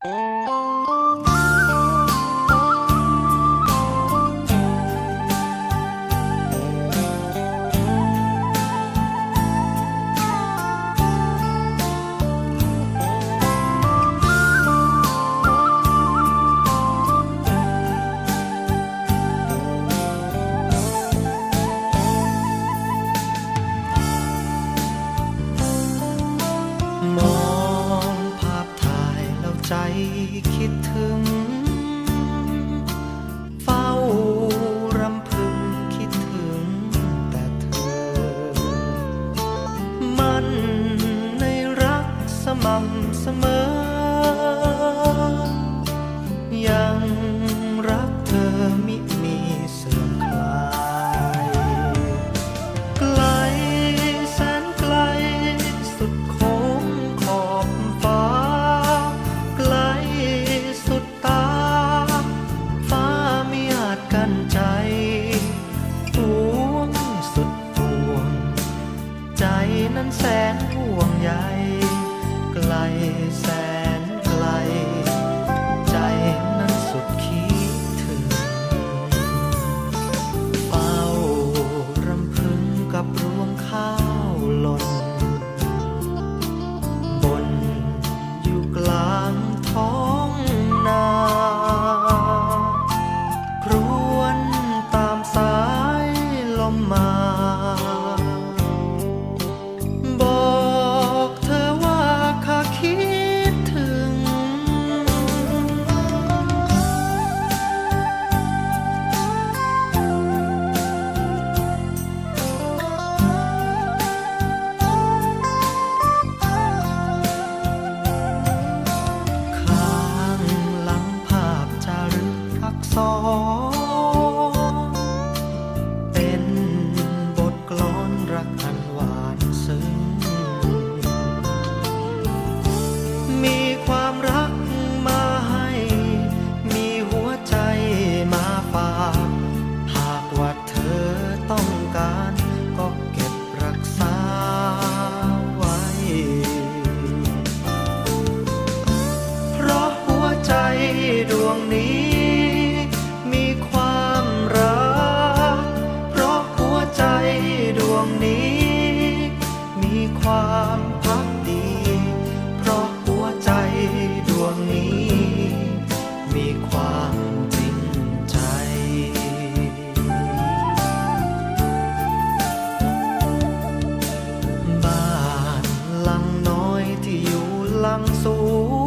มองภาพถ่ายแล้วใจคิดถึงเฝ้ารำพึงคิดถึงแต่เธอมันในรักสม่ำเสมอยังรักเธอมิมีเสื่อมคลายไกลแสนไกลสุดโค้งขอบฟ้าไกลสุดตาฟ้าไม่อาจกั้นใจปวงสุดปวงใจนั้นแสนห่วงใยไกลแสนไกลใจนั้นสุดคิดถึงเฝ้ารำพึงกับรวงข้าวหล่นบนอยู่กลางท้องนาครวนตามสายลมมาบอกเธอว่าข้าคิดถึงข้างหลังภาพจารึกอักษรเป็นบทกลอนรักอันหวานซึ้งมีความรักมาให้มีหัวใจมาฝากหากว่าเธอต้องการก็เก็บรักษาไว้เพราะหัวใจดวงนี้มีความรักเพราะหัวใจดวงนี้มีความพักดีเพราะหัวใจดวงนี้มีความจริงใจบ้านหลังน้อยที่อยู่หลังสูง